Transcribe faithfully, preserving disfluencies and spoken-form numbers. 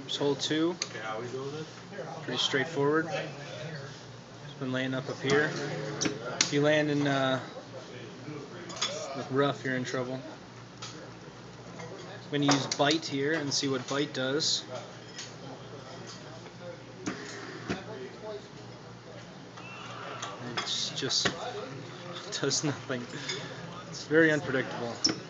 There's hole two. Pretty straightforward. It's been laying up up here. If you land in uh, with rough, you're in trouble. I'm going to use bite here and see what bite does. It's just does nothing. It's very unpredictable.